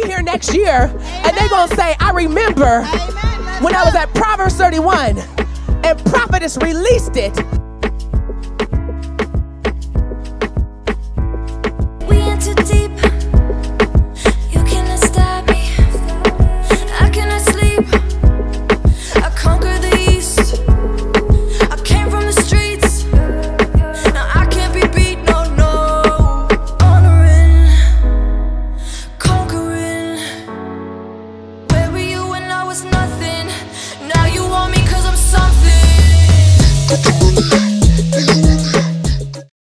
be here next year and they're going to say, I remember when I was at Proverbs 31 and Prophetess released it